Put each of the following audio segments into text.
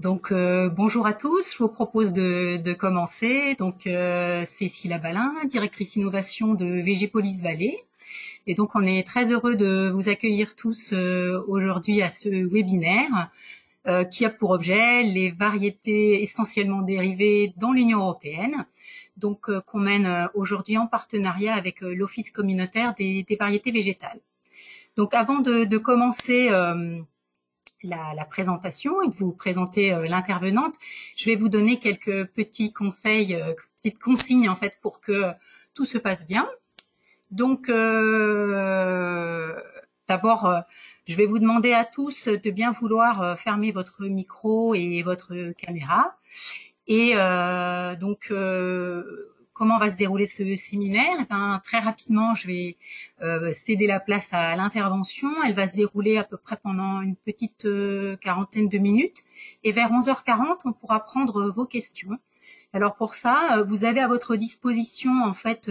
Bonjour à tous, je vous propose de commencer. Cécile Balin, directrice innovation de VG-Police Valais. Et donc, on est très heureux de vous accueillir tous aujourd'hui à ce webinaire qui a pour objet les variétés essentiellement dérivées dans l'Union européenne. Qu'on mène aujourd'hui en partenariat avec l'Office communautaire des variétés végétales. Donc, avant de commencer la présentation et de vous présenter l'intervenante, je vais vous donner quelques petits conseils, petites consignes en fait pour que tout se passe bien. D'abord, je vais vous demander à tous de bien vouloir fermer votre micro et votre caméra. Comment va se dérouler ce séminaire? Très rapidement, je vais céder la place à l'intervention. Elle va se dérouler à peu près pendant une petite quarantaine de minutes. Et vers 11h40, on pourra prendre vos questions. Alors pour ça, vous avez à votre disposition en fait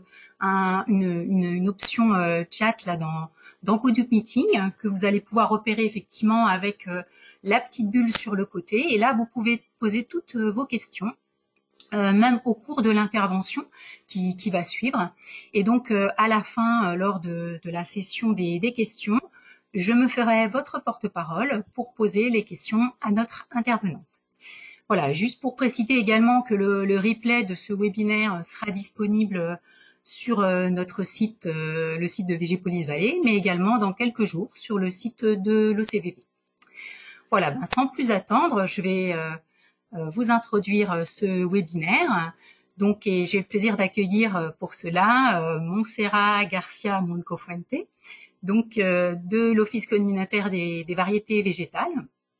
une option chat là dans GoToMeeting que vous allez pouvoir repérer effectivement avec la petite bulle sur le côté. Et là, vous pouvez poser toutes vos questions. Même au cours de l'intervention qui va suivre. Et donc, à la fin, lors de la session des questions, je me ferai votre porte-parole pour poser les questions à notre intervenante. Voilà, juste pour préciser également que le replay de ce webinaire sera disponible sur notre site, le site de VG-Police Valais, mais également dans quelques jours sur le site de l'OCVV. Voilà, sans plus attendre, je vais vous introduire ce webinaire. Et j'ai le plaisir d'accueillir pour cela Montserrat Garcia Moncofuente, de l'Office communautaire des variétés végétales.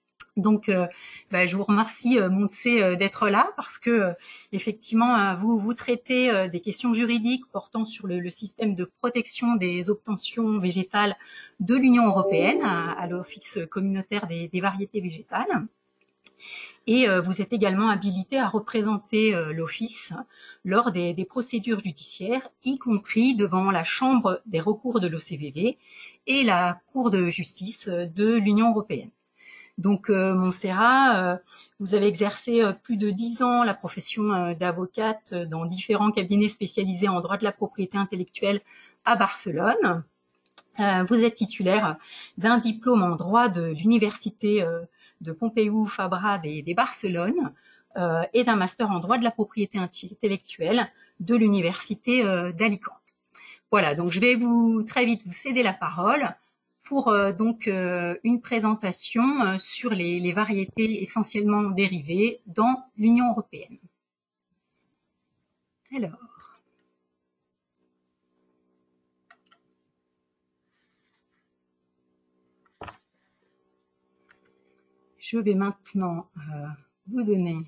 Je vous remercie Montse d'être là parce que effectivement vous traitez des questions juridiques portant sur le système de protection des obtentions végétales de l'Union européenne à l'Office communautaire des variétés végétales. Et vous êtes également habilité à représenter l'Office lors des procédures judiciaires, y compris devant la Chambre des recours de l'OCVV et la Cour de justice de l'Union européenne. Montserrat, vous avez exercé plus de 10 ans la profession d'avocate dans différents cabinets spécialisés en droit de la propriété intellectuelle à Barcelone. Vous êtes titulaire d'un diplôme en droit de l'université de Pompeu Fabra des Barcelone et d'un master en droit de la propriété intellectuelle de l'université d'Alicante. Voilà, donc je vais très vite vous céder la parole pour une présentation sur les variétés essentiellement dérivées dans l'Union européenne. Alors, je vais maintenant vous donner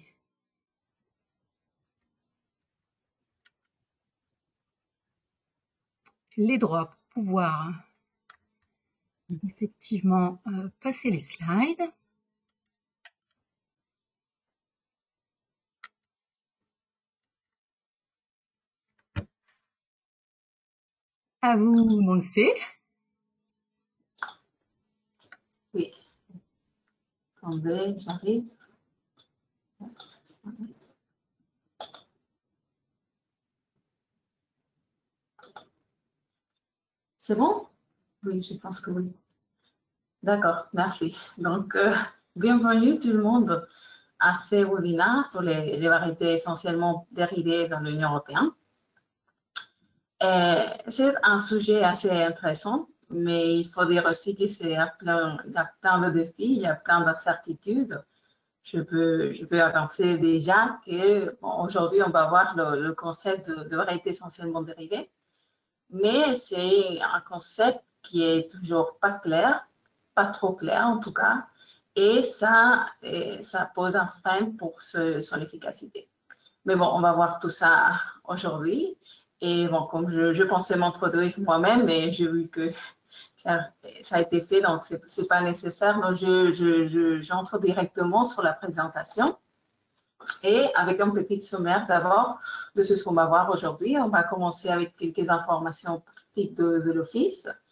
les droits pour pouvoir effectivement passer les slides. À vous, Montse. Oui. Attendez, j'arrive. C'est bon? Oui, je pense que oui. D'accord, merci. Donc, bienvenue tout le monde à ce webinaire sur les variétés essentiellement dérivées dans l'Union européenne. C'est un sujet assez intéressant, mais il faut dire aussi qu'il y a plein de défis, il y a plein d'incertitudes. Je peux avancer déjà que aujourd'hui, on va voir le concept de variété essentiellement dérivée, mais c'est un concept qui est toujours pas clair, pas trop clair en tout cas, et ça pose un frein pour son efficacité. Mais bon, on va voir tout ça aujourd'hui. Et bon, comme je pensais m'introduire moi-même, mais j'ai vu que ça a été fait, donc c'est pas nécessaire. Donc, j'entre directement sur la présentation. Et avec un petit sommaire d'abord de ce qu'on va voir aujourd'hui, on va commencer avec quelques informations pratiques de l'Office.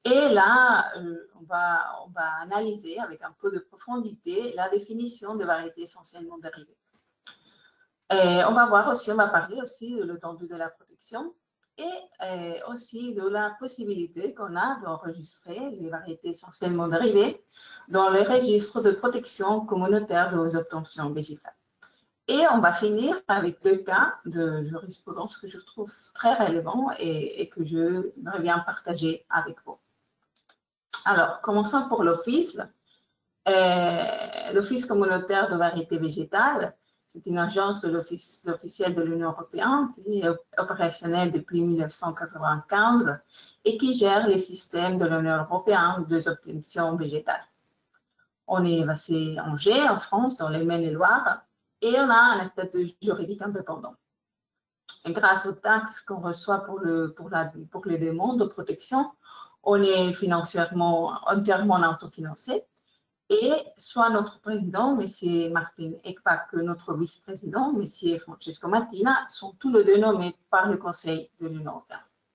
Et là, on va analyser avec un peu de profondité la définition de variétés essentiellement dérivées. Et on va voir aussi, on va parler aussi de l'étendue de la protection et aussi de la possibilité qu'on a d'enregistrer les variétés essentiellement dérivées dans les registres de protection communautaire des obtentions végétales. Et on va finir avec 2 cas de jurisprudence que je trouve très relevants et que je viens partager avec vous. Alors, commençons pour l'Office. L'Office communautaire de variétés végétales, c'est une agence de l'Office officiel de l'Union européenne qui est opérationnelle depuis 1995 et qui gère les systèmes de l'Union européenne des obtentions végétales. On est basé à Angers, en France, dans les Maine-et-Loire, et on a un statut juridique indépendant. Et grâce aux taxes qu'on reçoit pour les demandes de protection, on est financièrement entièrement autofinancé. Et soit notre président, M. Martin Ekpa, que notre vice-président, M. Francesco Mattina, sont tous les deux nommés par le Conseil de l'Union européenne.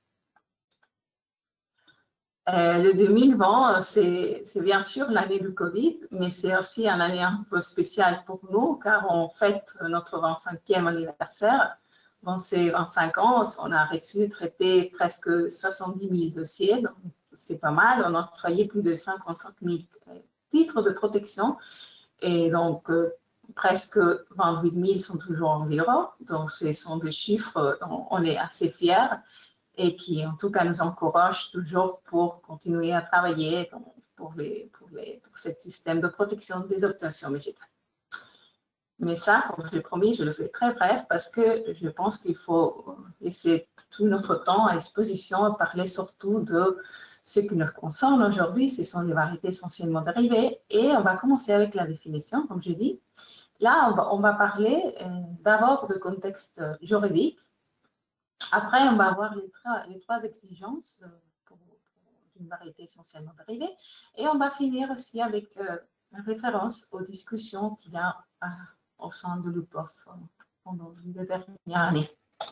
Le 2020, c'est bien sûr l'année du Covid, mais c'est aussi une année un peu spéciale pour nous, car on fête notre 25e anniversaire. Dans ces 25 ans, on a reçu, traité presque 70 000 dossiers, donc c'est pas mal. On a octroyé plus de 55 000 titres de protection, et donc presque 28 000 sont toujours en vigueur. Donc ce sont des chiffres dont on est assez fiers et qui en tout cas nous encouragent toujours pour continuer à travailler pour ce système de protection des obtentions végétales. Mais ça, comme je l'ai promis, je le fais très bref parce que je pense qu'il faut laisser tout notre temps à disposition à parler surtout de ce qui nous concerne aujourd'hui. Ce sont les variétés essentiellement dérivées et on va commencer avec la définition, comme je dis. Là, on va parler d'abord de contexte juridique. Après, on va avoir les 3 exigences pour une variété essentiellement dérivée et on va finir aussi avec une référence aux discussions qu'il y a au sein de l'UPOF pendant les dernières années.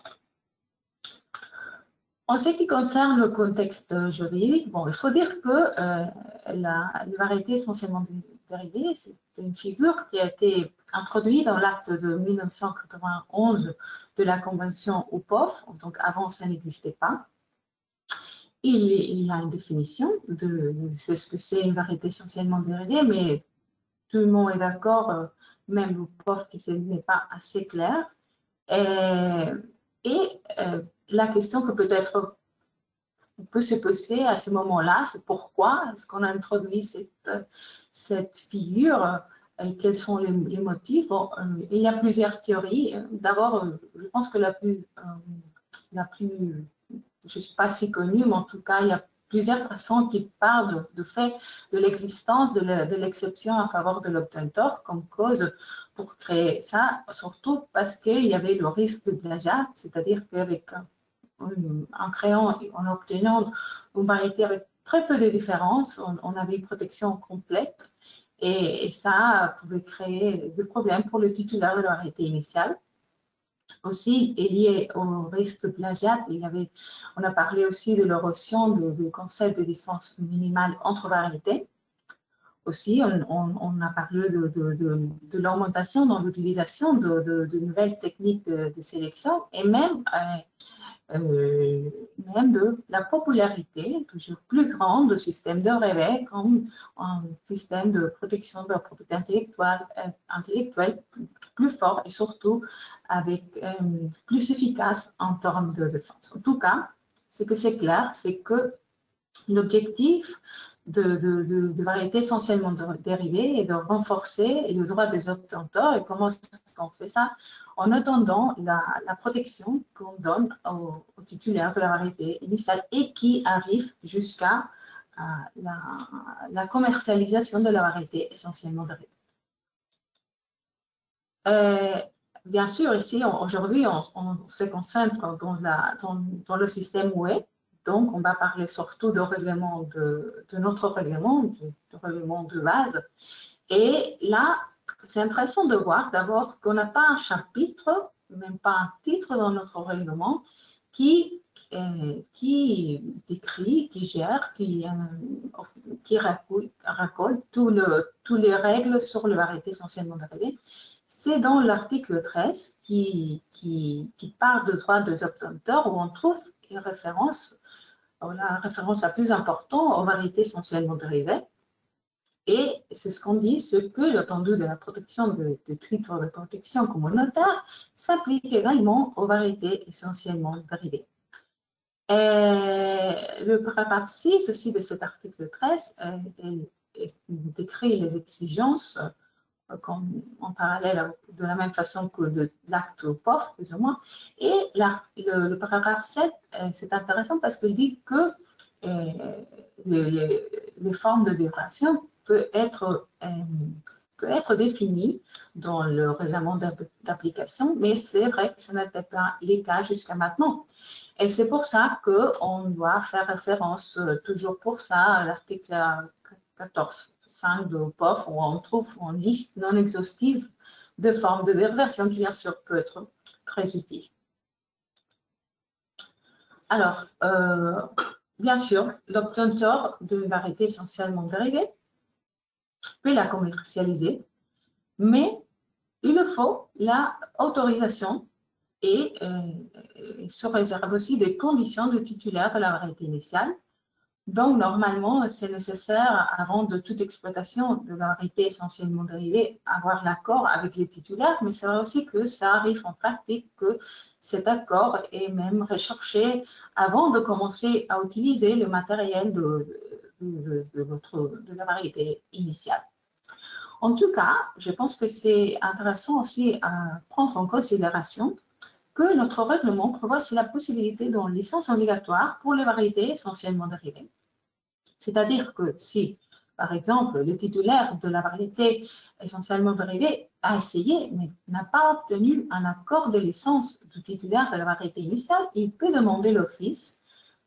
En ce qui concerne le contexte juridique, bon, il faut dire que les variétés essentiellement dérivées, c'est une figure qui a été introduite dans l'acte de 1991 de la Convention UPOF, donc avant ça n'existait pas. Il y a une définition de ce que c'est une variété essentiellement dérivée, mais tout le monde est d'accord, même l'UPOF, que ce n'est pas assez clair. La question que peut-être on peut se poser à ce moment-là, c'est pourquoi est-ce qu'on a introduit cette figure et quels sont les motifs. Bon, il y a plusieurs théories. D'abord, je pense que la plus, je ne sais pas si connue, mais en tout cas, il y a plusieurs personnes qui parlent de l'existence de l'exception en faveur de l'obtenteur comme cause pour créer ça, surtout parce qu'il y avait le risque de plagiat, c'est-à-dire qu'avec en créant et en obtenant une variété avec très peu de différences, on avait une protection complète et ça pouvait créer des problèmes pour le titulaire de la variété initiale. Aussi, lié au risque de plagiat, on a parlé aussi de l'érosion du concept de distance minimale entre variétés. Aussi, on a parlé de l'augmentation dans l'utilisation de nouvelles techniques de sélection et même de la popularité toujours plus grande du système de réveil comme un système de protection de la propriété intellectuelle plus fort et surtout avec plus efficace en termes de défense. En tout cas, ce que c'est clair, c'est que l'objectif de variétés essentiellement dérivées est de renforcer les droits des obtenteurs. Et comment est-ce qu'on fait ça? En attendant la protection qu'on donne aux titulaires de la variété initiale et qui arrive jusqu'à la commercialisation de la variété essentiellement dérivée. Bien sûr, ici, aujourd'hui, on se concentre dans le système web. Donc, on va parler surtout de notre règlement, du règlement de base. Et là, c'est intéressant de voir d'abord qu'on n'a pas un chapitre, même pas un titre dans notre règlement, qui qui décrit, qui gère, qui raconte toutes les règles sur les variétés essentiellement dérivées. C'est dans l'article 13 qui parle de droit des obtenteurs où on trouve la référence la plus importante aux variétés essentiellement dérivées. Et c'est ce qu'on dit, ce que l'étendue de la protection de titres de protection communautaire s'applique également aux variétés essentiellement dérivées. Le paragraphe 6 aussi de cet article 13 décrit les exigences en parallèle de la même façon que l'acte POF, plus ou moins. Et le paragraphe 7, c'est intéressant parce qu'il dit que les formes de vibration peut être définies dans le règlement d'application, mais c'est vrai que ce n'était pas le cas jusqu'à maintenant. Et c'est pour ça qu'on doit faire référence toujours pour ça à l'article 14.5 de POF où on trouve une liste non exhaustive de formes de dérivation qui, bien sûr, peut être très utile. Alors, bien sûr, l'obtenteur d'une variété essentiellement dérivée peut la commercialiser, mais il faut l'autorisation et se réserve aussi des conditions de titulaire de la variété initiale. Donc, normalement, c'est nécessaire, avant de toute exploitation de la variété essentiellement dérivée, avoir l'accord avec les titulaires, mais c'est vrai aussi que ça arrive en pratique que cet accord est même recherché avant de commencer à utiliser le matériel de la variété initiale. En tout cas, je pense que c'est intéressant aussi à prendre en considération que notre règlement prévoit aussi la possibilité d'une licence obligatoire pour les variétés essentiellement dérivées. C'est-à-dire que si, par exemple, le titulaire de la variété essentiellement dérivée a essayé, mais n'a pas obtenu un accord de licence du titulaire de la variété initiale, il peut demander l'office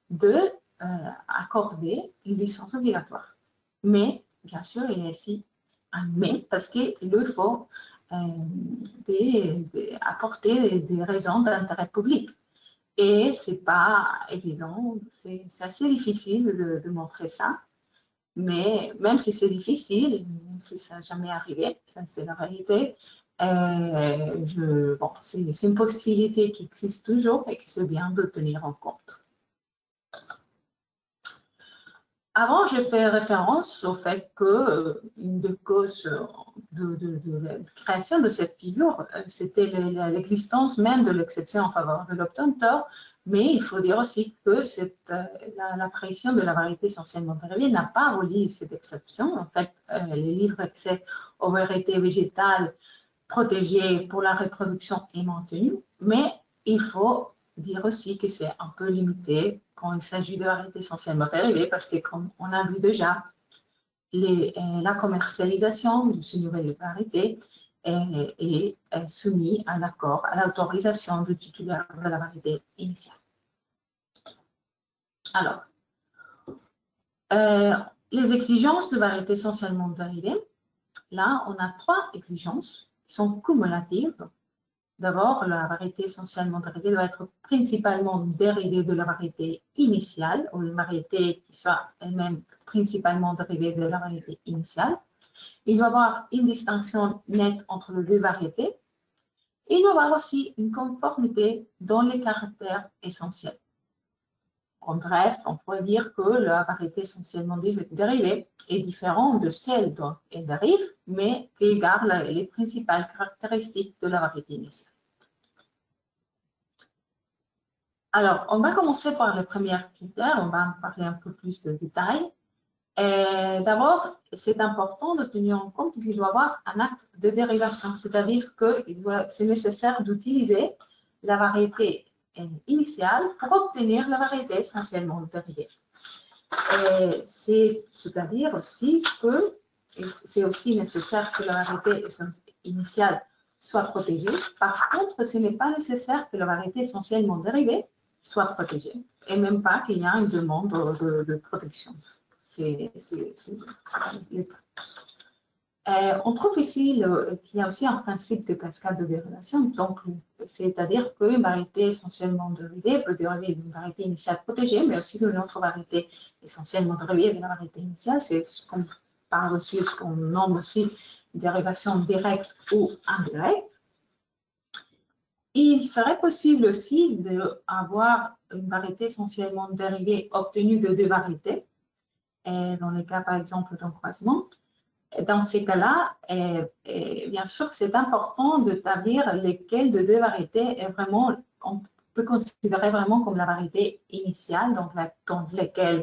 d'accorder une licence obligatoire. Mais, bien sûr, il y a ici un mais, parce qu'il faut apporter des raisons d'intérêt public. Et ce n'est pas évident, c'est assez difficile de montrer ça. Mais même si c'est difficile, même si ça n'a jamais arrivé, ça c'est la réalité, c'est une possibilité qui existe toujours et que c'est bien de tenir en compte. Avant, j'ai fait référence au fait qu'une des causes de la création de cette figure, c'était l'existence même de l'exception en faveur de l'obtenteur, mais il faut dire aussi que l'apparition de la variété essentiellement dérivée n'a pas aboli cette exception. En fait, les livres accès aux variétés végétales protégées pour la reproduction est maintenu, mais il faut dire aussi que c'est un peu limité quand il s'agit de variétés essentiellement dérivées, parce que comme on a vu déjà, la commercialisation de ces nouvelles variétés est soumise à l'accord, à l'autorisation du titulaire de la variété initiale. Alors, les exigences de variétés essentiellement dérivées, là, on a 3 exigences qui sont cumulatives. D'abord, la variété essentiellement dérivée doit être principalement dérivée de la variété initiale, ou une variété qui soit elle-même principalement dérivée de la variété initiale. Il doit y avoir une distinction nette entre les deux variétés. Il doit y avoir aussi une conformité dans les caractères essentiels. En bref, on pourrait dire que la variété essentiellement dérivée est différente de celle dont elle dérive, mais qu'elle garde les principales caractéristiques de la variété initiale. Alors, on va commencer par les premiers critères, on va en parler un peu plus de détails. D'abord, c'est important de tenir en compte qu'il doit y avoir un acte de dérivation, c'est-à-dire que c'est nécessaire d'utiliser la variété initiale pour obtenir la variété essentiellement dérivée. C'est-à-dire aussi que c'est aussi nécessaire que la variété initiale soit protégée. Par contre, ce n'est pas nécessaire que la variété essentiellement dérivée soit protégée, et même pas qu'il y a une demande de protection. On trouve ici qu'il y a aussi un principe de cascade de dérivation. Donc, c'est-à-dire qu'une variété essentiellement dérivée peut dériver d'une variété initiale protégée, mais aussi d'une autre variété essentiellement dérivée de la variété initiale. C'est ce qu'on parle aussi, ce qu'on nomme aussi dérivation directe ou indirecte. Il serait possible aussi d'avoir une variété essentiellement dérivée obtenue de deux variétés, dans le cas, par exemple, d'un croisement. Dans ces cas-là, bien sûr, c'est important d'établir lesquelles de deux variétés est vraiment, on peut considérer vraiment comme la variété initiale, donc dans laquelle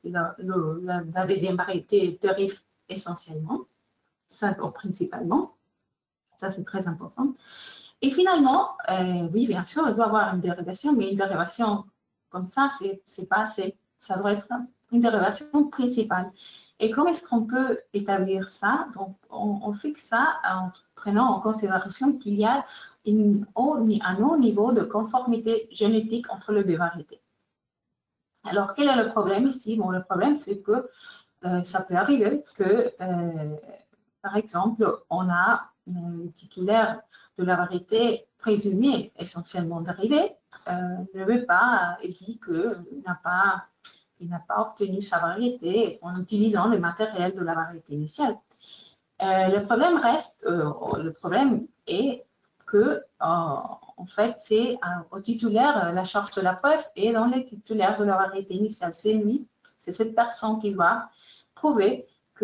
la deuxième variété dérive essentiellement, ça, principalement. Ça, c'est très important. Et finalement, oui, bien sûr, il doit y avoir une dérivation, mais une dérivation comme ça, c'est pas assez. Ça doit être une dérivation principale. Et comment est-ce qu'on peut établir ça? Donc, on fixe ça en prenant en considération qu'il y a un haut niveau de conformité génétique entre les deux variétés. Alors, quel est le problème ici? Bon, le problème, c'est que ça peut arriver que, par exemple, on a le titulaire de la variété présumée essentiellement dérivée, ne veut pas, il dit qu'il n'a pas obtenu sa variété en utilisant le matériel de la variété initiale. Le problème est que, en fait, c'est au titulaire la charge de la preuve et dans les titulaires de la variété initiale. C'est cette personne qui va prouver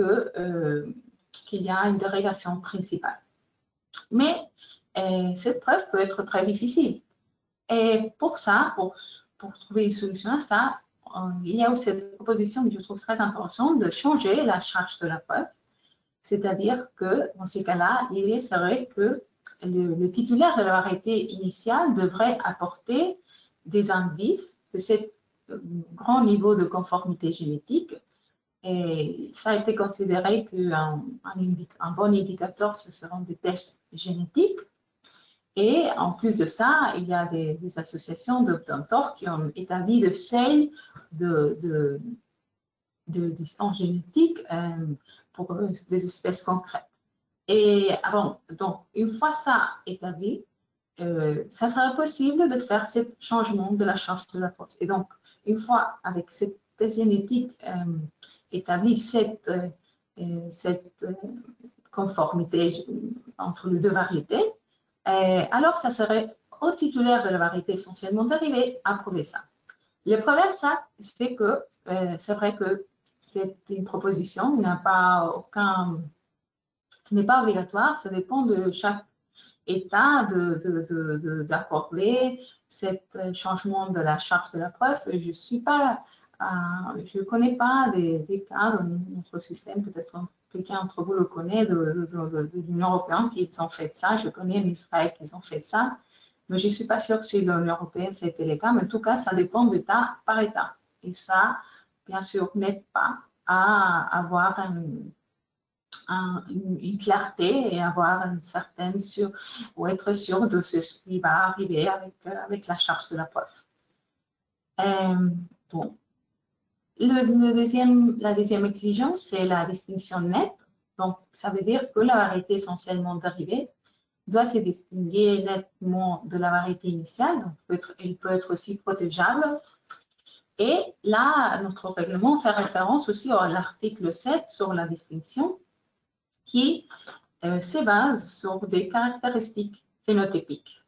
qu'il y a une dérivation principale. Mais cette preuve peut être très difficile. Et pour ça, pour trouver une solution à ça, il y a aussi cette proposition que je trouve très intéressante de changer la charge de la preuve. C'est-à-dire que dans ces cas-là, il serait que le titulaire de la variété initiale devrait apporter des indices de ce grand niveau de conformité génétique. Et ça a été considéré qu'un bon indicateur, ce seront des tests génétiques. Et en plus de ça, il y a des associations d'obtenteurs qui ont établi le seuil de distance génétique pour des espèces concrètes. Et donc, une fois ça établi, ça serait possible de faire ce changement de la charge de la force. Et donc, une fois avec cette génétique établie, cette conformité entre les deux variétés, alors ça serait au titulaire de la variété essentiellement dérivée à prouver ça. Le problème, c'est que c'est vrai que c'est une proposition, ce n'est pas obligatoire, ça dépend de chaque État d'accorder ce changement de la charge de la preuve. Je ne connais pas des cas dans notre système, peut-être quelqu'un d'entre vous le connaît, de l'Union européenne qui ont fait ça. Je connais l'Israël qui ont fait ça, mais je ne suis pas sûre si l'Union européenne c'était le cas, mais en tout cas, ça dépend d'État par État. Et ça, bien sûr, n'aide pas à avoir une clarté et avoir une certaine ou être sûr de ce qui va arriver avec la charge de la preuve. Bon. La deuxième exigence, c'est la distinction nette. Donc, ça veut dire que la variété essentiellement dérivée doit se distinguer nettement de la variété initiale. Donc, elle peut être aussi protégeable. Et là, notre règlement fait référence aussi à l'article 7 sur la distinction qui se base sur des caractéristiques phénotypiques.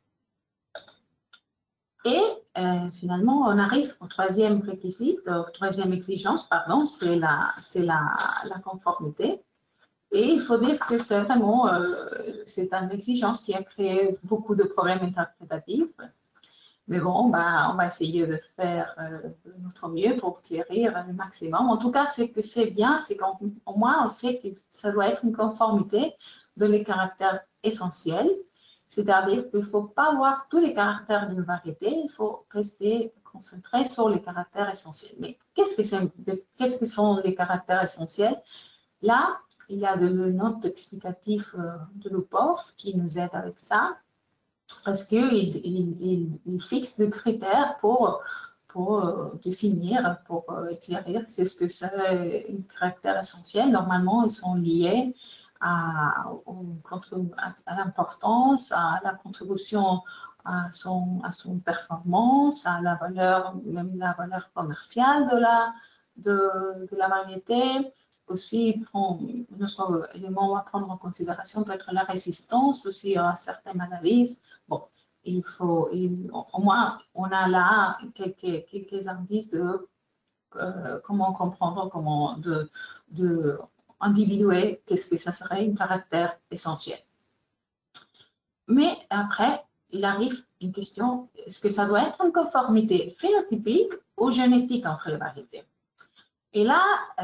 Et finalement, on arrive au troisième exigence, pardon, c'est la conformité. Et il faut dire que c'est vraiment, c'est une exigence qui a créé beaucoup de problèmes interprétatifs. Mais bon, on va essayer de faire notre mieux pour clairir le maximum. En tout cas, ce que c'est bien, c'est qu'au moins, on sait que ça doit être une conformité de les caractères essentiels. C'est-à-dire qu'il ne faut pas voir tous les caractères d'une variété, il faut rester concentré sur les caractères essentiels. Mais qu'est-ce que sont les caractères essentiels? Là, il y a des notes explicatives de l'UPOF qui nous aident avec ça, parce qu'il fixe des critères pour définir, pour éclairer ce que c'est un caractère essentiel. Normalement, ils sont liés à l'importance, à la contribution à son performance, à la valeur, même la valeur commerciale de la variété. Aussi, un autre élément à prendre en considération peut être la résistance aussi à certaines maladies. Bon, au moins, on a là quelques indices de comment comprendre, comment de individuer qu'est-ce que ça serait un caractère essentiel. Mais après, il arrive une question, est-ce que ça doit être une conformité phénotypique ou génétique entre les variétés? Et là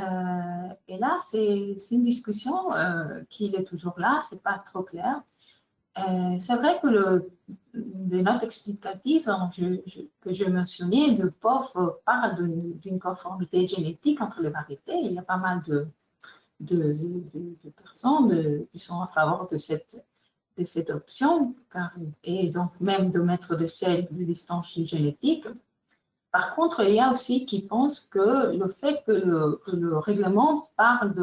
c'est une discussion qui est toujours là, c'est pas trop clair. C'est vrai que des notes explicatives que je mentionnais de POF parlent d'une conformité génétique entre les variétés. Il y a pas mal de personnes qui sont en faveur de cette option, et donc même de mettre de sel de distance génétique. Par contre, il y a aussi qui pensent que le fait que le règlement parle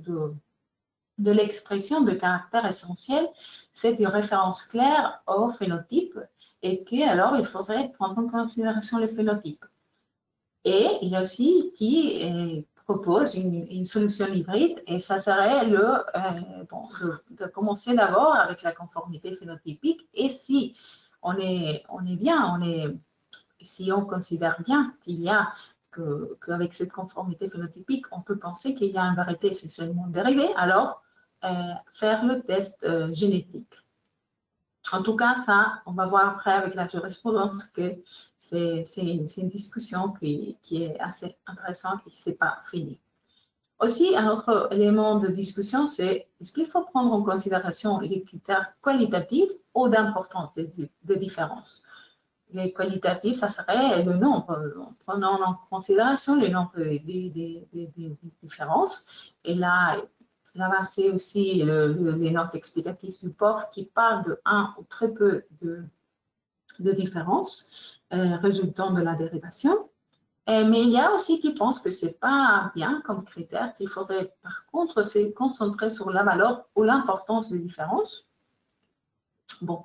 de l'expression de caractère essentiel, c'est une référence claire au phénotype et qu'alors il faudrait prendre en considération le phénotype. Et il y a aussi qui propose une solution hybride et ça serait de commencer d'abord avec la conformité phénotypique et si on est bien, si on considère bien qu'il y a qu'avec cette conformité phénotypique, on peut penser qu'il y a une variété essentiellement dérivée, alors faire le test génétique. En tout cas, ça, on va voir après avec la jurisprudence que c'est une discussion qui est assez intéressante et qui n'est pas finie. Aussi, un autre élément de discussion, c'est est-ce qu'il faut prendre en considération les critères qualitatifs ou d'importance des différences? Les qualitatifs, ça serait le nombre, en prenant en considération le nombre des différences. Et là c'est aussi les notes explicatives du POF qui parlent de un ou très peu de différences résultant de la dérivation. Mais il y a aussi qui pensent que ce n'est pas bien comme critère, qu'il faudrait par contre se concentrer sur la valeur ou l'importance des différences. Bon,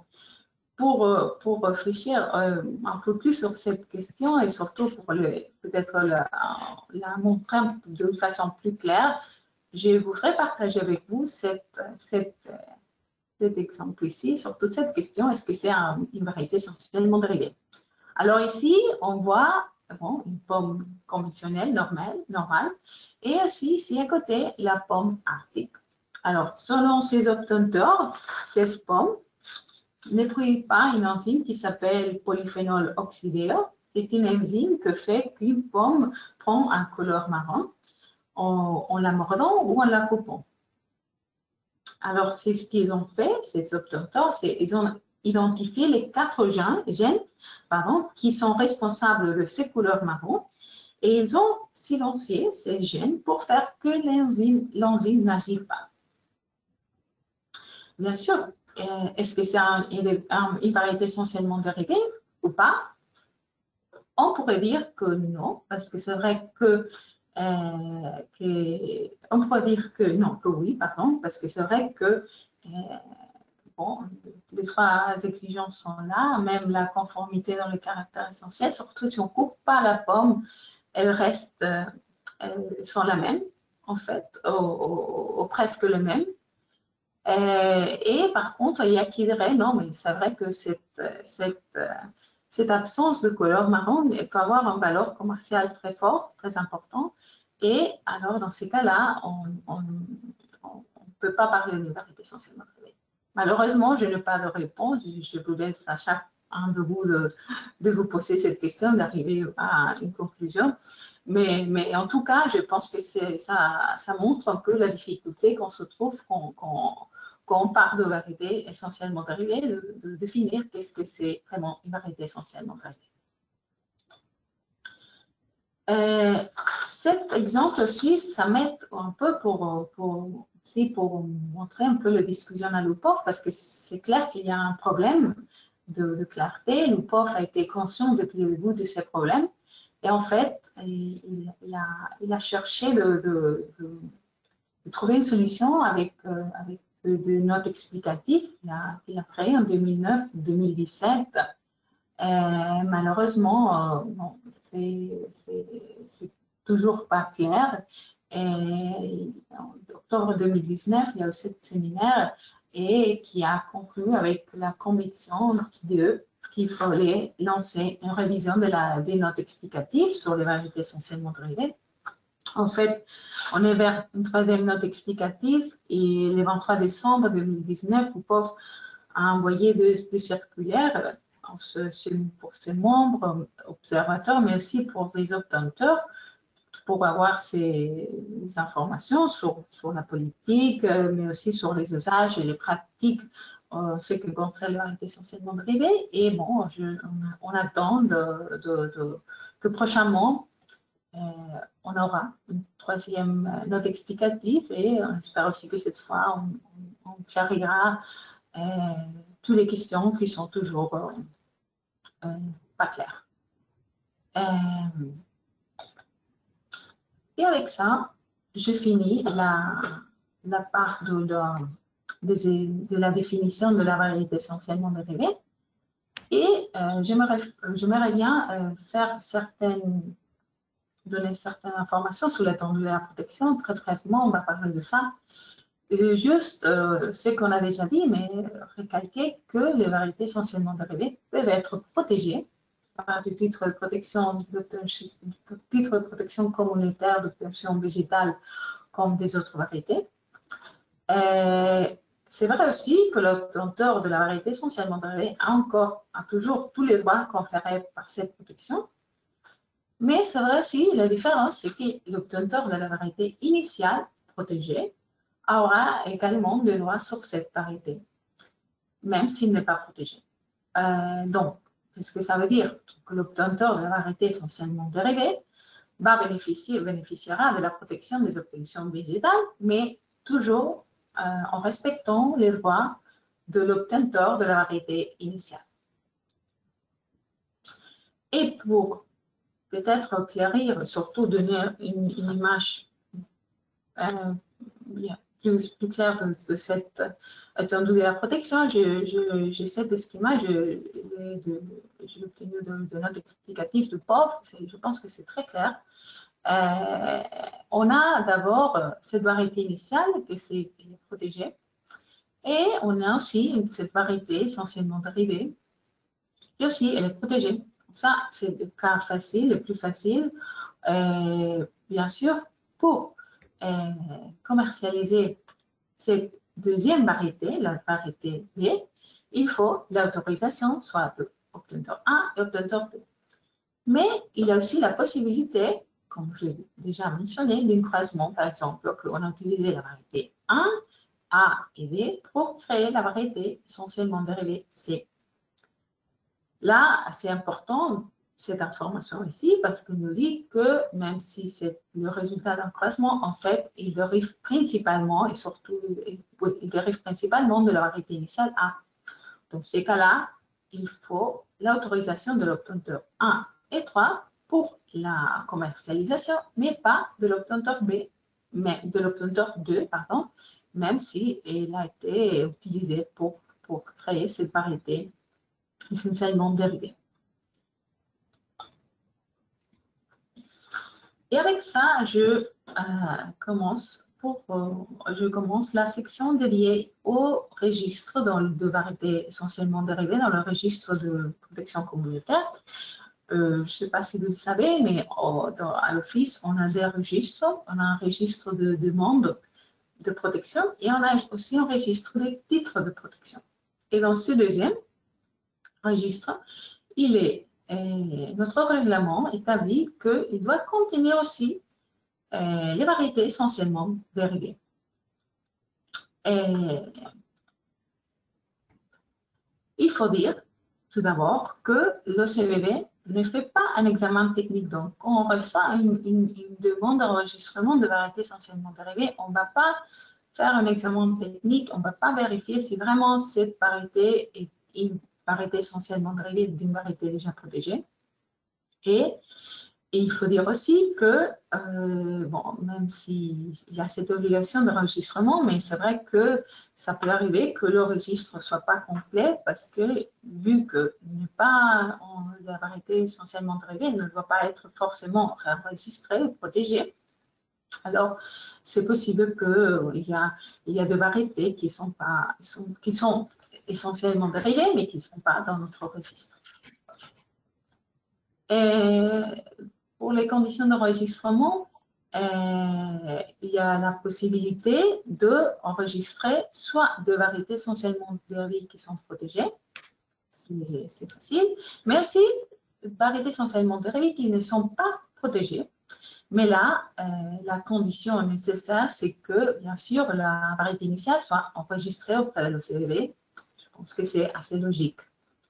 pour réfléchir un peu plus sur cette question et surtout pour peut-être la montrer de façon plus claire, je voudrais partager avec vous cet exemple ici sur toute cette question, est-ce que c'est une variété essentiellement dérivée? Alors ici, on voit une pomme conventionnelle, normale, et aussi ici à côté, la pomme arctique. Alors, selon ces obtenteurs, cette pomme ne produit pas une enzyme qui s'appelle polyphénol oxydéase. C'est une enzyme qui fait qu'une pomme prend un couleur marron en la mordant ou en la coupant. Alors, c'est ce qu'ils ont fait, ces obtenteurs, ils ont identifié les 4 gènes qui sont responsables de ces couleurs marron et ils ont silencié ces gènes pour faire que l'enzyme n'agit pas. Bien sûr, est-ce que c'est une variété essentiellement dérivée ou pas? On pourrait dire que non, parce que c'est vrai on pourrait dire que non, que oui, pardon, parce que c'est vrai que les 3 exigences sont là, même la conformité dans le caractère essentiel, surtout si on ne coupe pas la pomme, elles sont la même, en fait, ou presque le même. Et par contre, il y a qui dirait, non, mais c'est vrai que cette absence de couleur marron peut avoir une valeur commerciale très forte, très importante. Et alors, dans ces cas-là, on ne peut pas parler d'une variété essentiellement dérivée. Malheureusement, je n'ai pas de réponse. Je vous laisse à chacun de vous de vous poser cette question, d'arriver à une conclusion. Mais en tout cas, je pense que ça montre un peu la difficulté qu'on se trouve quand on parle de variété essentiellement dérivée, de définir qu'est-ce que c'est vraiment une variété essentiellement dérivée. Cet exemple aussi, ça m'aide un peu pour montrer un peu la discussion à l'UPOF, parce que c'est clair qu'il y a un problème de clarté. L'UPOF a été conscient depuis le début de ces problèmes. Et en fait, il a cherché de trouver une solution avec de notes explicatives qu'il a créé en 2009-2017. Malheureusement, bon, c'est toujours pas clair. Et en octobre 2019, il y a eu ce séminaire et qui a conclu avec la conviction qu'il fallait lancer une révision des notes explicatives sur les variétés essentiellement dérivées. En fait, on est vers une troisième note explicative et le 23 décembre 2019, UPOF a envoyé des circulaires pour ses membres observateurs, mais aussi pour les obtenteurs, pour avoir ces informations sur la politique, mais aussi sur les usages et les pratiques, ce qui concerne les variétés essentiellement dérivées. Et bon, on attend que prochainement, on aura une troisième note explicative et on espère aussi que cette fois, on clarira toutes les questions qui sont toujours pas claires. Et avec ça, je finis la part de la définition de la variété essentiellement dérivée. Et j'aimerais bien donner certaines informations sur l'étendue de la protection. Très brièvement, on va parler de ça. Juste ce qu'on a déjà dit, mais recalquer que les variétés essentiellement dérivées peuvent être protégées par du titre de protection communautaire d'obtention végétale comme des autres variétés. C'est vrai aussi que l'obtenteur de la variété essentiellement dérivée a toujours tous les droits conférés par cette protection. Mais c'est vrai aussi, la différence, c'est que l'obtenteur de la variété initiale protégée aura également des droits sur cette variété, même s'il n'est pas protégé. Donc, qu'est-ce que ça veut dire? Que l'obtenteur de la variété essentiellement dérivée bénéficiera de la protection des obtentions végétales, mais toujours en respectant les droits de l'obtenteur de la variété initiale. Et pour peut-être éclairir, surtout donner une image plus claire de cette étendue de la protection, j'ai cet schéma, je l'ai obtenu de notes explicatives de POF, je pense que c'est très clair. On a d'abord cette variété initiale qui est protégée et on a aussi cette variété essentiellement dérivée qui aussi elle est protégée. Ça, c'est le cas facile, le plus facile. Bien sûr, pour commercialiser cette deuxième variété, la variété B, il faut l'autorisation soit de obtenteur 1 et obtenteur 2. Mais il y a aussi la possibilité, comme j'ai déjà mentionné, d'un croisement, par exemple, qu'on a utilisé la variété 1, A et B, pour créer la variété essentiellement dérivée C. Là, c'est important, cette information ici, parce qu'il nous dit que même si c'est le résultat d'un croisement, en fait, il dérive principalement, et surtout, il dérive principalement de la variété initiale A. Dans ces cas-là, il faut l'autorisation de l'obtenteur 1 et 3 pour la commercialisation, mais pas de l'obtenteur B, mais de l'obtenteur 2, pardon, même si elle a été utilisée pour créer cette variété essentiellement dérivée. Et avec ça, je commence la section dédiée au registre de variétés essentiellement dérivées dans le registre de protection communautaire. Je ne sais pas si vous le savez, mais à l'Office, on a des registres. On a un registre de demandes de protection et on a aussi un registre de titres de protection. Et dans ce deuxième registre, notre règlement établit qu'il doit contenir aussi les variétés essentiellement dérivées. Il faut dire tout d'abord que l'OCVV ne fait pas un examen technique. Donc, quand on reçoit une demande d'enregistrement de variétés essentiellement dérivées, on ne va pas faire un examen technique, on ne va pas vérifier si vraiment cette variété est une variété essentiellement dérivée d'une variété déjà protégée. Et Et il faut dire aussi que, bon, même s'il y a cette obligation d'enregistrement, mais c'est vrai que ça peut arriver que le registre ne soit pas complet parce que, vu que la variété essentiellement dérivée ne doit pas être forcément enregistrée ou protégée, alors c'est possible qu'il y a des variétés qui sont essentiellement dérivées, mais qui ne sont pas dans notre registre. Et pour les conditions d'enregistrement, il y a la possibilité d'enregistrer soit de variétés essentiellement dérivées qui sont protégées, c'est facile, mais aussi variétés essentiellement dérivées qui ne sont pas protégées. Mais là, la condition nécessaire, c'est que, bien sûr, la variété initiale soit enregistrée auprès de l'OCDE. Je pense que c'est assez logique.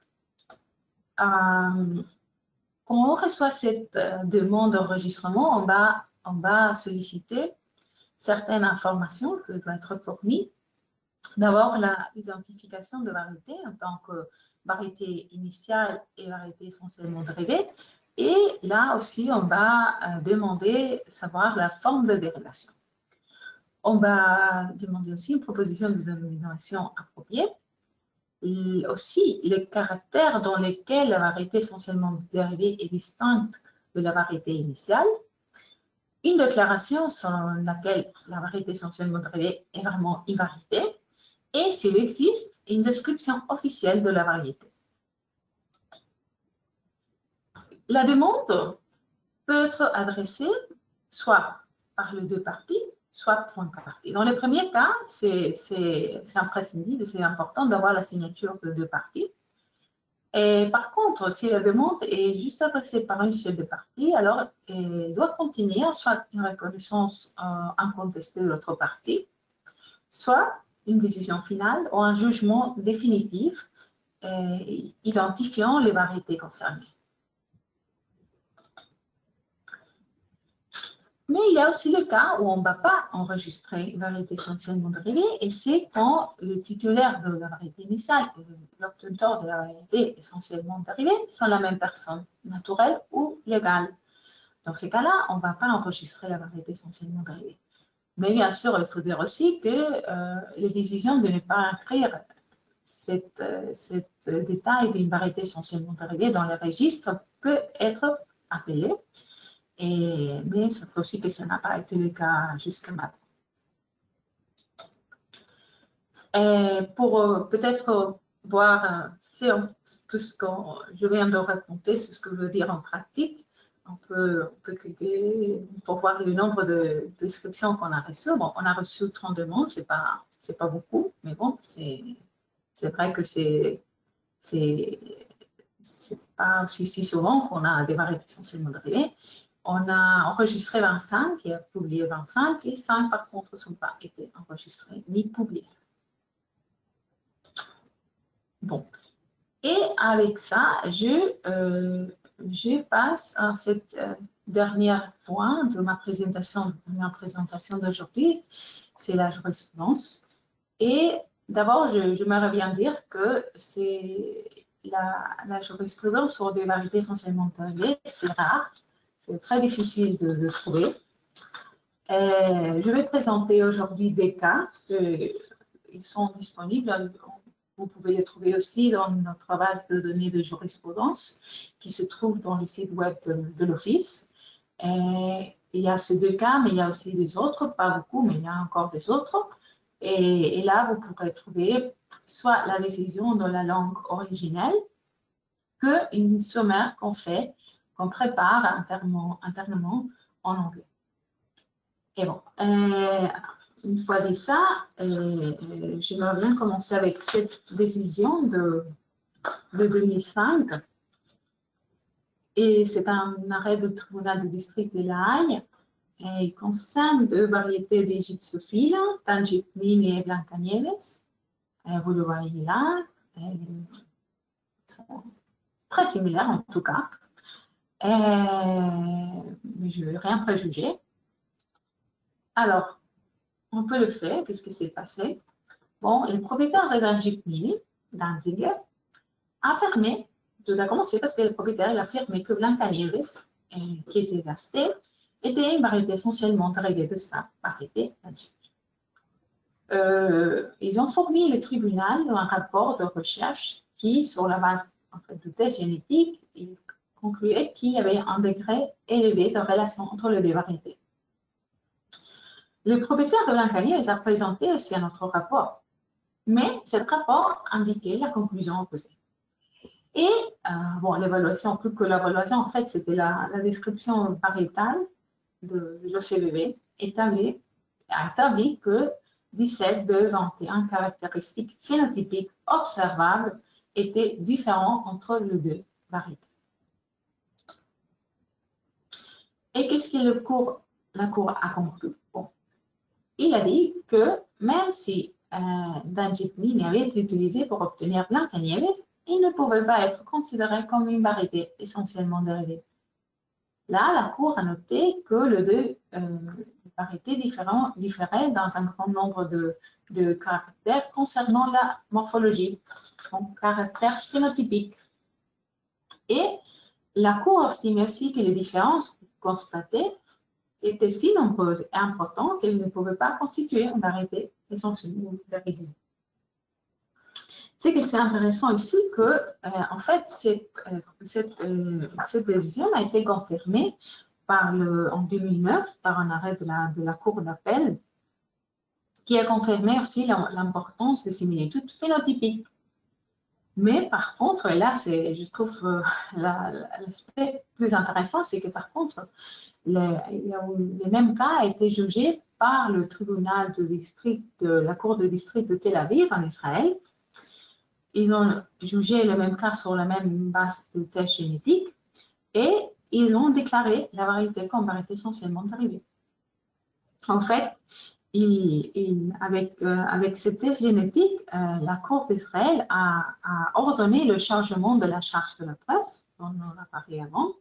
Quand on reçoit cette demande d'enregistrement, on va solliciter certaines informations qui doivent être fournies. D'abord, l'identification de variété en tant que variété initiale et variété essentiellement dérivée. Et là aussi, on va demander savoir la forme de dérivation. On va demander aussi une proposition de dénomination appropriée. Et aussi les caractères dans lesquels la variété essentiellement dérivée est distincte de la variété initiale, une déclaration selon laquelle la variété essentiellement dérivée est vraiment une variété, et s'il existe une description officielle de la variété. La demande peut être adressée soit par les deux parties, soit pour une partie. Dans le premier cas, c'est imprescindible, c'est important d'avoir la signature de deux parties. Et par contre, si la demande est juste adressée par une seule des parties, alors elle doit contenir soit une reconnaissance incontestée de l'autre partie, soit une décision finale ou un jugement définitif identifiant les variétés concernées. Mais il y a aussi le cas où on ne va pas enregistrer une variété essentiellement dérivée, et c'est quand le titulaire de la variété initiale et l'obtenteur de la variété essentiellement dérivée sont la même personne, naturelle ou légale. Dans ces cas-là, on ne va pas enregistrer la variété essentiellement dérivée. Mais bien sûr, il faut dire aussi que les décisions de ne pas inscrire cet détail d'une variété essentiellement dérivée dans le registre peut être appelée. Mais c'est aussi que ça n'a pas été le cas jusqu'à maintenant. Pour peut-être voir tout ce que je viens de raconter, ce que veut dire en pratique, on peut cliquer pour voir le nombre de descriptions qu'on a reçues. Bon, on a reçu 30 demandes, c'est pas beaucoup, mais bon, c'est vrai que c'est pas aussi si souvent qu'on a des variétés essentiellement dérivées. On a enregistré 25 et a publié 25, et 5 par contre ne sont pas été enregistrés ni publiés. Bon. Et avec ça, je passe à cette dernière point de ma présentation d'aujourd'hui, c'est la jurisprudence. Et d'abord, je me reviens dire que c'est la jurisprudence sur des variétés essentiellement dérivées, c'est rare. C'est très difficile de trouver. Je vais présenter aujourd'hui des cas. Ils sont disponibles. Vous pouvez les trouver aussi dans notre base de données de jurisprudence qui se trouve dans le site web de l'Office. Il y a ces deux cas, mais il y a aussi des autres, pas beaucoup, mais il y a encore des autres. Et là, vous pourrez trouver soit la décision dans la langue originelle qu'une sommaire qu'on prépare internement en anglais. Et bon, une fois dit ça, j'aimerais bien commencer avec cette décision de 2005. Et c'est un arrêt du tribunal de district de La Haye. Et il concerne deux variétés d'Egyptophiles, Tangipnine et Blancanieves. Vous le voyez là. Ils sont très similaires en tout cas. Mais je ne vais rien préjuger. Alors, on peut le faire. Qu'est-ce qui s'est passé? Bon, le propriétaire de Tangipnine, Danziger, a fermé. Tout a commencé parce que le propriétaire a affirmé que Blancanieves qui était restée était une variété essentiellement dérivée de sa variété magique. Ils ont fourni le tribunal un rapport de recherche qui, sur la base de tests génétiques, il concluait qu'il y avait un degré élevé de relation entre les deux variétés. Le propriétaire de Blancanier les a présentés aussi à notre rapport, mais ce rapport indiquait la conclusion opposée. Et bon, l'évaluation, plus que l'évaluation, en fait, c'était la description variétale de l'OCVV a établi que 17 de 21 caractéristiques phénotypiques observables étaient différentes entre les deux variétés. Et qu'est-ce que la Cour a conclu? Bon. Il a dit que même si Dangitmine avait été utilisé pour obtenir Blancanieves, il ne pouvait pas être considéré comme une variété essentiellement dérivée. Là, la Cour a noté que les deux variétés différaient dans un grand nombre de caractères concernant la morphologie, donc caractères phénotypiques. Et la Cour estimait aussi que les différences constatées étaient si nombreuses et importantes qu'elles ne pouvaient pas constituer une variété essentiellement dérivée. C'est que c'est intéressant ici que, en fait, cette décision a été confirmée en 2009 par un arrêt de la Cour d'appel qui a confirmé aussi l'importance des similitudes phénotypiques. Mais par contre, et là, je trouve l'aspect plus intéressant, c'est que par contre, le même cas a été jugé par le tribunal de la Cour de district de Tel Aviv en Israël. Ils ont jugé le même cas sur la même base de tests génétiques et ils ont déclaré la variété comme variété essentiellement dérivée. En fait, avec ces tests génétiques, la Cour d'Israël a ordonné le changement de la charge de la preuve, dont on a parlé avant,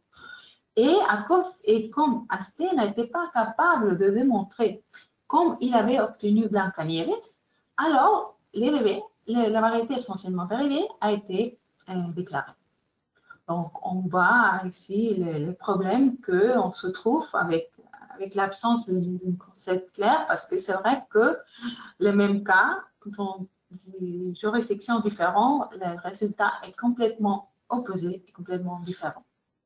et comme Asté n'était pas capable de démontrer comme il avait obtenu Blancanieves, alors la variété essentiellement dérivée a été déclarée. Donc, on voit ici les problèmes qu'on se trouve avec l'absence d'un concept clair, parce que c'est vrai que le même cas, dans des juridictions différentes, le résultat est complètement opposé et complètement différent.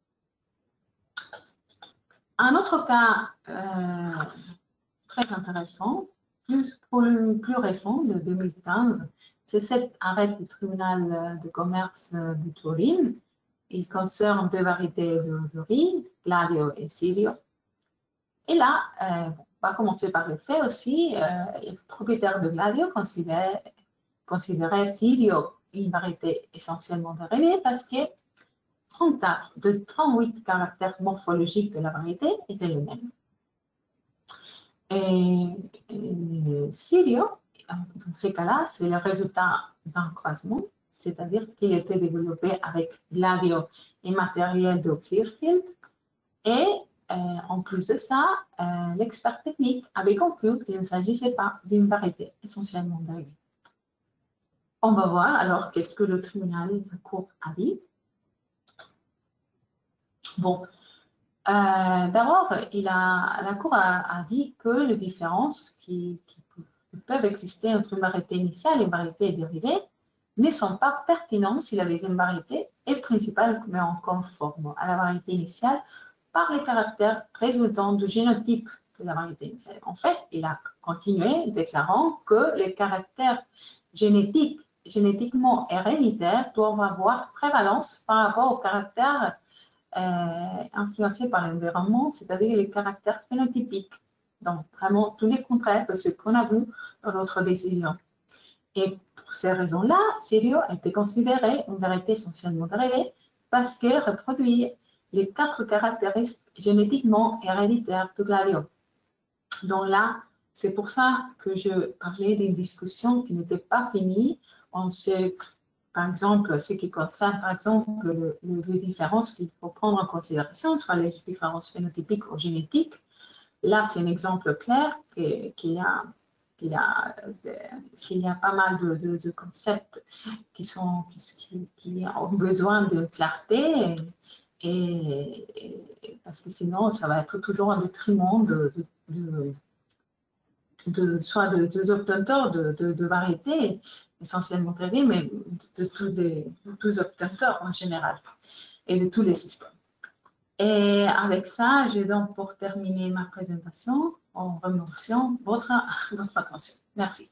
Un autre cas très intéressant, plus récent, de 2015, c'est cet arrêt du tribunal de commerce de Turin. Il concerne deux variétés de riz, Gladio et Silio. Et là, on va commencer par le fait aussi, le propriétaire de Gladio considérait Silio une variété essentiellement dérivée parce que 34 de 38 caractères morphologiques de la variété étaient les mêmes. Et Silio, dans ces cas-là, c'est le résultat d'un croisement, c'est-à-dire qu'il était développé avec Gladio et matériel de Clearfield. Et en plus de ça, l'expert technique avait conclu qu'il ne s'agissait pas d'une variété essentiellement dérivée. On va voir alors qu'est-ce que le tribunal de la Cour a dit. Bon, d'abord, la Cour a dit que les différences qui peuvent exister entre une variété initiale et une variété dérivée ne sont pas pertinentes si la deuxième variété est principalement conforme à la variété initiale par les caractères résultant du génotype de la variété initiale. En fait, il a continué déclarant que les caractères génétiquement héréditaires doivent avoir prévalence par rapport aux caractères influencés par l'environnement, c'est-à-dire les caractères phénotypiques. Donc, vraiment, tous les contraires de ce qu'on a vu dans notre décision. Et pour ces raisons-là, Silio a été considéré une variété essentiellement dérivée parce qu'elle reproduit les 4 caractéristiques génétiquement héréditaires de Gladio. Donc là, c'est pour ça que je parlais d'une discussion qui n'était pas finie. On sait, par exemple, ce qui concerne, par exemple, les différences qu'il faut prendre en considération, soit les différences phénotypiques ou génétiques. Là, c'est un exemple clair qu'il y a pas mal de concepts qui ont besoin de clarté Parce que sinon, ça va être toujours un détriment soit de deux obteniteurs de variétés essentiellement dérivées, mais de tous les obteniteurs en général et de tous les systèmes. Et avec ça, j'ai donc pour terminer ma présentation en remerciant votre attention. Merci.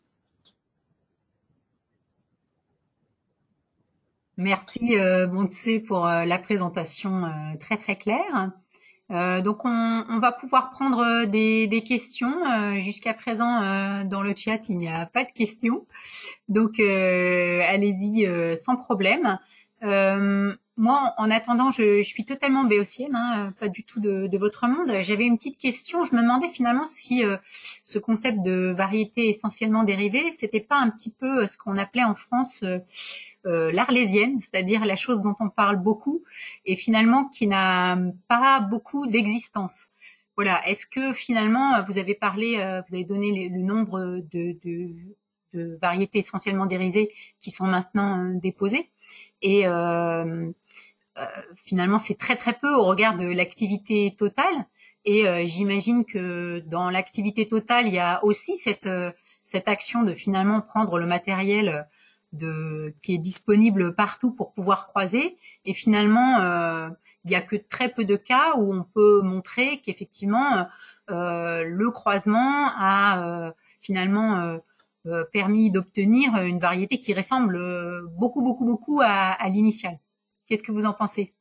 Merci Montse pour la présentation très très claire. Donc on va pouvoir prendre des questions. Jusqu'à présent dans le chat il n'y a pas de questions, donc allez-y sans problème. Moi en attendant je suis totalement béotienne, hein, pas du tout de votre monde. J'avais une petite question, je me demandais finalement si ce concept de variété essentiellement dérivée, c'était pas un petit peu ce qu'on appelait en France l'arlésienne, c'est-à-dire la chose dont on parle beaucoup et finalement qui n'a pas beaucoup d'existence. Voilà. Est-ce que finalement vous avez parlé, vous avez donné le nombre de variétés essentiellement dérivées qui sont maintenant déposées et finalement c'est très très peu au regard de l'activité totale. Et j'imagine que dans l'activité totale il y a aussi cette action de finalement prendre le matériel qui est disponible partout pour pouvoir croiser. Et finalement, il y a que très peu de cas où on peut montrer qu'effectivement le croisement a finalement permis d'obtenir une variété qui ressemble beaucoup à l'initiale. Qu'est-ce que vous en pensez?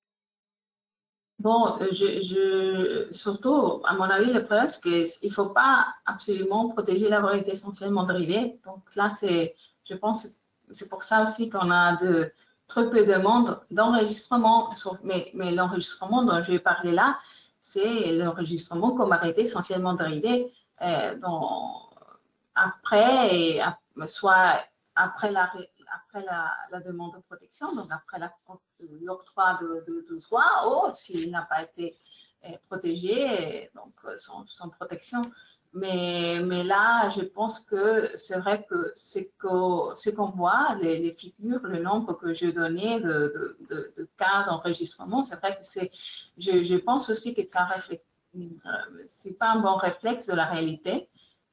Bon, surtout, à mon avis, le problème, c'est qu'il ne faut pas absolument protéger la variété essentiellement dérivée. Donc là, je pense, c'est pour ça aussi qu'on a trop peu de demandes d'enregistrement. Mais l'enregistrement dont je vais parler là, c'est l'enregistrement comme variété essentiellement dérivée. Après, soit après la demande de protection, donc après l'octroi de droit, ou s'il n'a pas été protégé, donc sans protection. Mais là, je pense que c'est vrai que ce qu'on voit, les figures, le nombre que j'ai donné de cas d'enregistrement, c'est vrai que je pense aussi que ça reflète, c'est pas un bon réflexe de la réalité.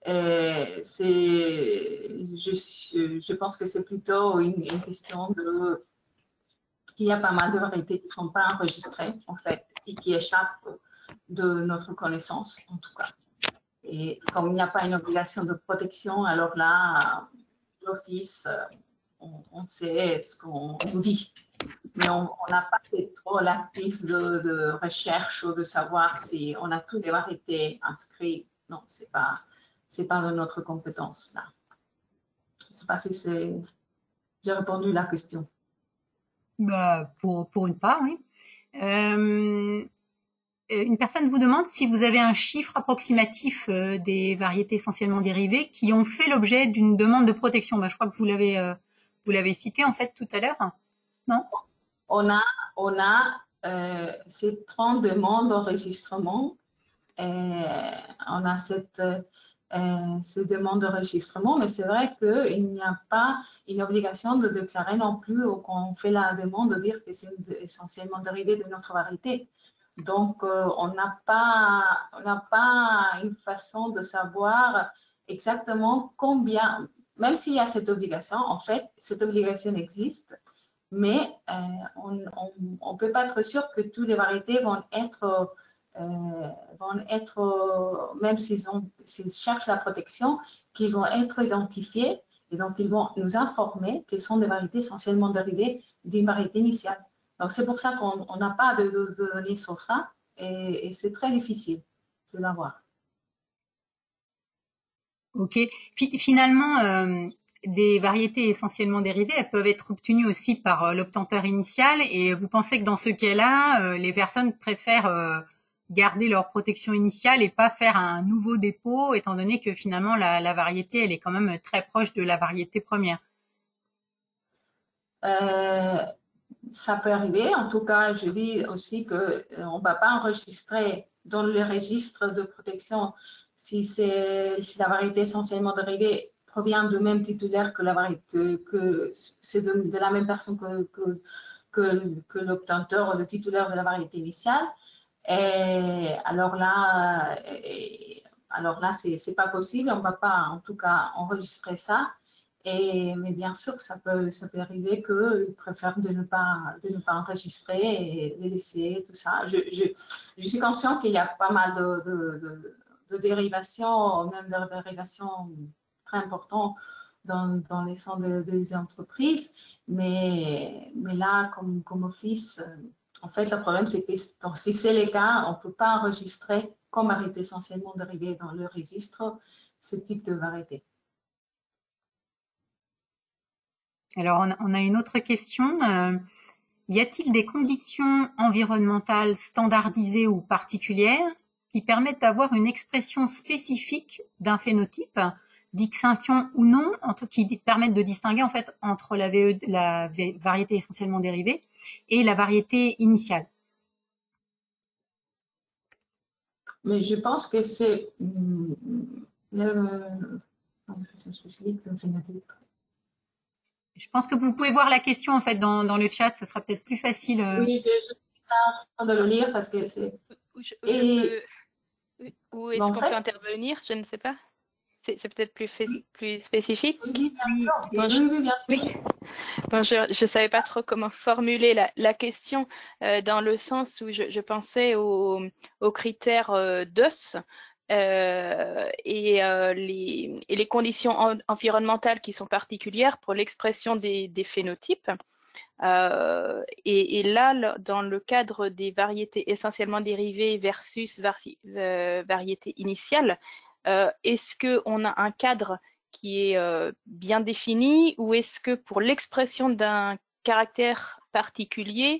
Je pense que c'est plutôt une question qu'il y a pas mal de variétés qui ne sont pas enregistrées, en fait, et qui échappent de notre connaissance, en tout cas. Et comme il n'y a pas une obligation de protection, alors là, l'Office, on sait ce qu'on nous dit. Mais on n'a pas trop l'actif de recherche ou de savoir si on a toutes les variétés inscrites. Non, c'est pas de notre compétence là. Je ne sais pas si j'ai répondu à la question. Bah, pour une part, oui. Une personne vous demande si vous avez un chiffre approximatif des variétés essentiellement dérivées qui ont fait l'objet d'une demande de protection. Bah, je crois que vous l'avez cité en fait tout à l'heure, non? On a ces 30 demandes d'enregistrement. On a ces demandes d'enregistrement, mais c'est vrai qu'il n'y a pas une obligation de déclarer non plus quand on fait la demande de dire que c'est essentiellement dérivé de notre variété. Donc, on n'a pas une façon de savoir exactement combien, même s'il y a cette obligation, en fait, cette obligation existe, mais on ne peut pas être sûr que toutes les variétés vont être, même s'ils cherchent la protection, qu'ils vont être identifiées et donc ils vont nous informer qu'elles sont des variétés essentiellement dérivées d'une variété initiale. Donc c'est pour ça qu'on n'a pas de données sur ça et c'est très difficile de l'avoir. Ok. Finalement, des variétés essentiellement dérivées, elles peuvent être obtenues aussi par l'obtenteur initial. Et vous pensez que dans ce cas-là, les personnes préfèrent garder leur protection initiale et pas faire un nouveau dépôt, étant donné que finalement la variété, elle est quand même très proche de la variété première. Ça peut arriver. En tout cas, je dis aussi qu'on ne va pas enregistrer dans le registre de protection si la variété essentiellement dérivée provient du même titulaire que la variété, que c'est de la même personne que que l'obtenteur ou le titulaire de la variété initiale. Et alors là, c'est pas possible. On ne va pas, en tout cas, enregistrer ça. Mais bien sûr que ça peut arriver qu'ils préfèrent de ne pas enregistrer et de laisser tout ça. Je suis consciente qu'il y a pas mal de dérivations, même de dérivations très importantes dans les centres des entreprises. Mais là, comme office, en fait, le problème, c'est que si c'est le cas, on ne peut pas enregistrer comme variété essentiellement dérivée dans le registre ce type de variété. Alors, on a une autre question. Y a-t-il des conditions environnementales standardisées ou particulières qui permettent d'avoir une expression spécifique d'un phénotype, d'extinction ou non, qui permettent de distinguer en fait entre la variété essentiellement dérivée et la variété initiale? Mais je pense que c'est spécifique d'un phénotype. Je pense que vous pouvez voir la question en fait dans le chat, ça sera peut-être plus facile. Oui, je suis en train de le lire parce que c'est. Où est-ce qu'on peut intervenir? Je ne sais pas. C'est peut-être plus spécifique. Oui, bien sûr. Bon, oui, bien sûr. Oui. Bon, je ne savais pas trop comment formuler la question dans le sens où je pensais aux critères d'os et les conditions environnementales qui sont particulières pour l'expression des phénotypes. Et là, dans le cadre des variétés essentiellement dérivées versus variétés initiales, est-ce qu'on a un cadre qui est bien défini ou est-ce que pour l'expression d'un caractère particulier,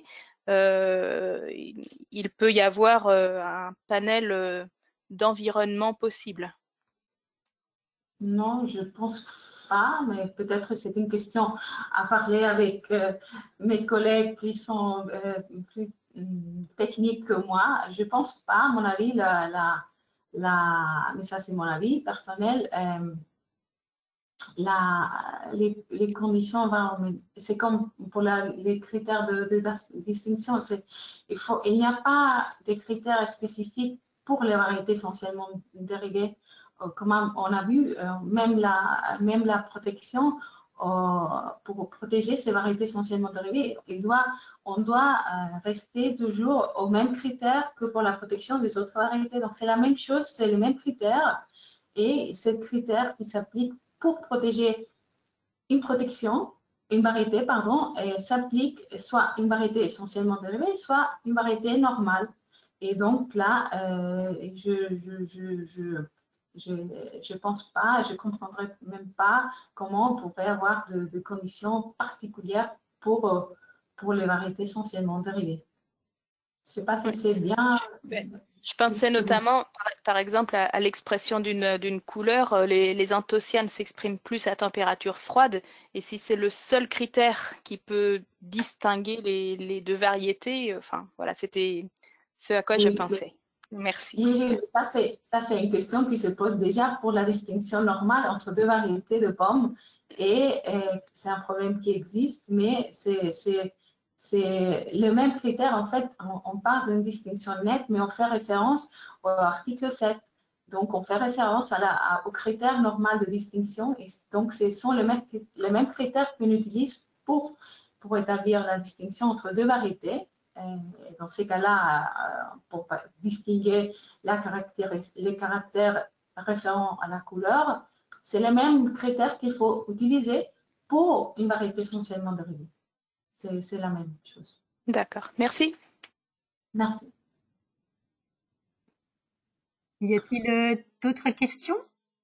il peut y avoir un panel d'environnements possibles? Non, je pense pas, mais peut-être c'est une question à parler avec mes collègues qui sont plus techniques que moi. Je pense pas, à mon avis, mais ça c'est mon avis personnel, les conditions, c'est comme pour les critères de distinction, il n'y a pas de critères spécifiques pour les variétés essentiellement dérivées. Comme on a vu, même la protection, pour protéger ces variétés essentiellement dérivées, on doit rester toujours aux mêmes critères que pour la protection des autres variétés. Donc c'est la même chose, c'est le même critère, et ces critères qui s'appliquent pour protéger une variété, s'applique soit une variété essentiellement dérivée, soit une variété normale. Et donc là, je pense pas, je comprendrais même pas comment on pourrait avoir de conditions particulières pour les variétés essentiellement dérivées. Je sais pas si c'est bien. Je pensais notamment, par exemple, à l'expression d'une couleur. Les anthocyanes s'expriment plus à température froide. Et si c'est le seul critère qui peut distinguer les deux variétés, enfin, voilà, c'était ce à quoi je pensais. Merci. Oui, ça c'est une question qui se pose déjà pour la distinction normale entre deux variétés de pommes. Et c'est un problème qui existe, mais c'est le même critère. En fait, on parle d'une distinction nette, mais on fait référence au article 7. Donc, on fait référence au critère normal de distinction. Et donc, ce sont les mêmes critères qu'on utilise pour établir la distinction entre deux variétés. Dans ces cas-là, pour distinguer les caractères référents à la couleur, c'est les mêmes critères qu'il faut utiliser pour une variété essentiellement dérivée. C'est la même chose. D'accord. Merci. Merci. Y a-t-il d'autres questions?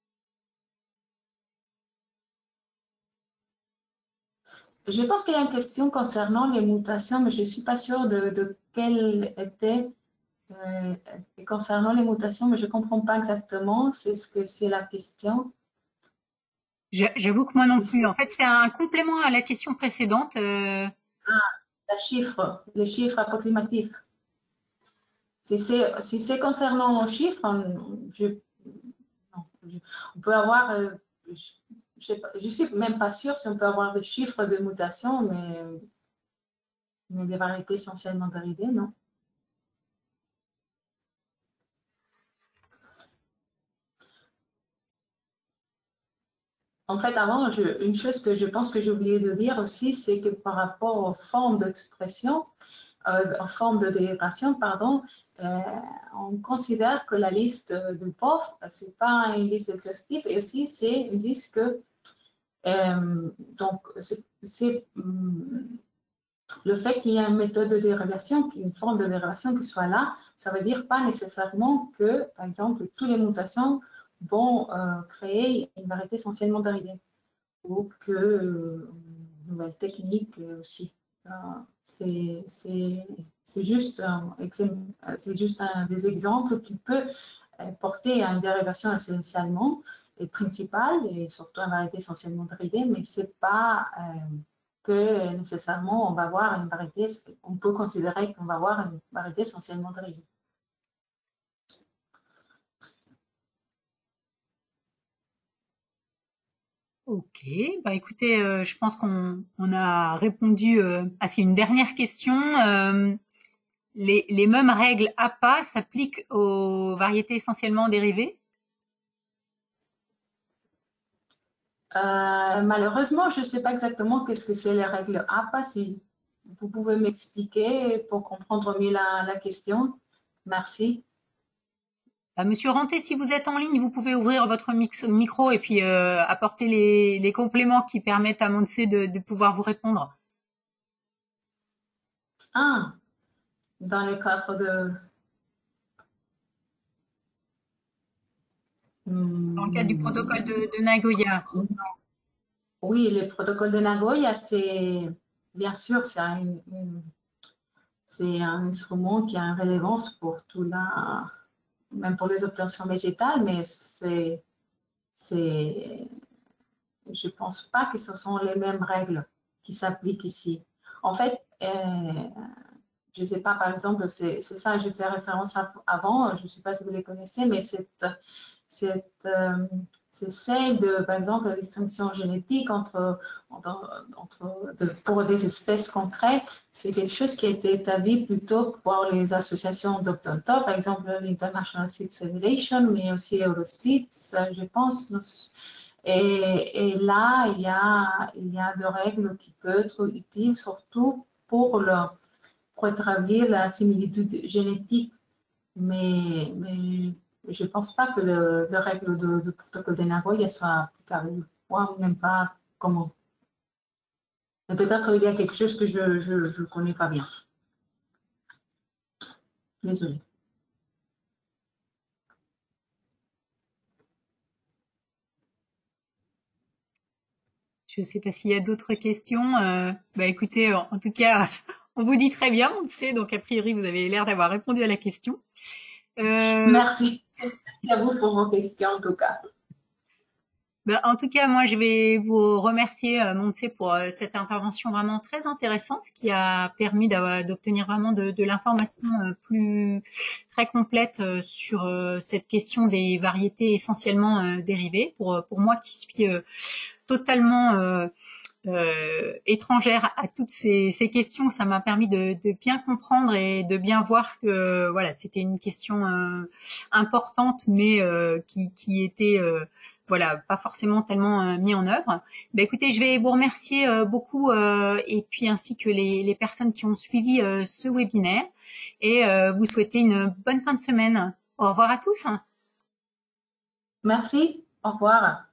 Je pense qu'il y a une question concernant les mutations, mais je ne suis pas sûre de quelle était. Concernant les mutations, mais je ne comprends pas exactement ce que c'est la question. J'avoue que moi non plus. En fait, c'est un complément à la question précédente. Les chiffres approximatifs. Si c'est concernant les chiffres, on peut avoir, je ne suis même pas sûre si on peut avoir des chiffres de mutation, mais Mais des variétés essentiellement dérivées, non. En fait, avant, une chose que je pense que j'ai oublié de dire aussi, c'est que par rapport aux formes d'expression, en forme de dérivation, pardon, on considère que la liste de pauvres, ce n'est pas une liste exhaustive, et aussi c'est une liste que, donc, c'est le fait qu'il y ait une méthode de dérivation, une forme de dérivation qui soit là, ça veut dire pas nécessairement que, par exemple, toutes les mutations vont créer une variété essentiellement dérivée, ou que nouvelles techniques aussi. C'est juste, des exemples qui peuvent porter à une dérivation essentiellement et principale et surtout une variété essentiellement dérivée, mais c'est pas que nécessairement on va avoir une variété, on peut considérer qu'on va avoir une variété essentiellement dérivée. Ok, bah écoutez, je pense qu'on a répondu à c'est une dernière question. Les mêmes règles APA s'appliquent aux variétés essentiellement dérivées? Malheureusement, je ne sais pas exactement qu'est-ce que c'est les règles APA. Si vous pouvez m'expliquer pour comprendre mieux la question. Merci. Monsieur Ranté, si vous êtes en ligne, vous pouvez ouvrir votre micro et puis apporter les compléments qui permettent à Montse de pouvoir vous répondre. Ah, dans le cadre de... Dans le cadre du protocole de Nagoya. Oui, le protocole de Nagoya, c'est bien sûr, c'est un instrument qui a une relevance pour tout même pour les obtentions végétales, mais je ne pense pas que ce sont les mêmes règles qui s'appliquent ici. En fait, je ne sais pas, par exemple, c'est ça, je fais référence avant, je ne sais pas si vous les connaissez, mais c'est celle de, par exemple, la distinction génétique pour des espèces concrètes. C'est quelque chose qui a été établi plutôt pour les associations d'Octontop, par exemple l'International Seed Federation, mais aussi Euroseed, je pense. Et là, il y a des règles qui peuvent être utiles, surtout pour établir la similitude génétique. Mais je ne pense pas que les règles de protocole de Nagoya soient applicables. Moi, même pas comment. Mais peut-être il y a quelque chose que je ne connais pas bien. Désolée. Je ne sais pas s'il y a d'autres questions. Bah écoutez, en tout cas, on vous dit très bien, on le sait, donc a priori vous avez l'air d'avoir répondu à la question. Merci. Merci à vous pour vos questions en tout cas. Ben, en tout cas, moi, je vais vous remercier, Montse, pour cette intervention vraiment très intéressante qui a permis d'obtenir vraiment de l'information très complète sur cette question des variétés essentiellement dérivées. Pour moi qui suis totalement étrangère à toutes ces questions, ça m'a permis de bien comprendre et de bien voir que voilà, c'était une question importante, mais qui était voilà, pas forcément tellement mis en œuvre. Ben écoutez, je vais vous remercier beaucoup et puis ainsi que les personnes qui ont suivi ce webinaire et vous souhaiter une bonne fin de semaine. Au revoir à tous. Merci. Au revoir.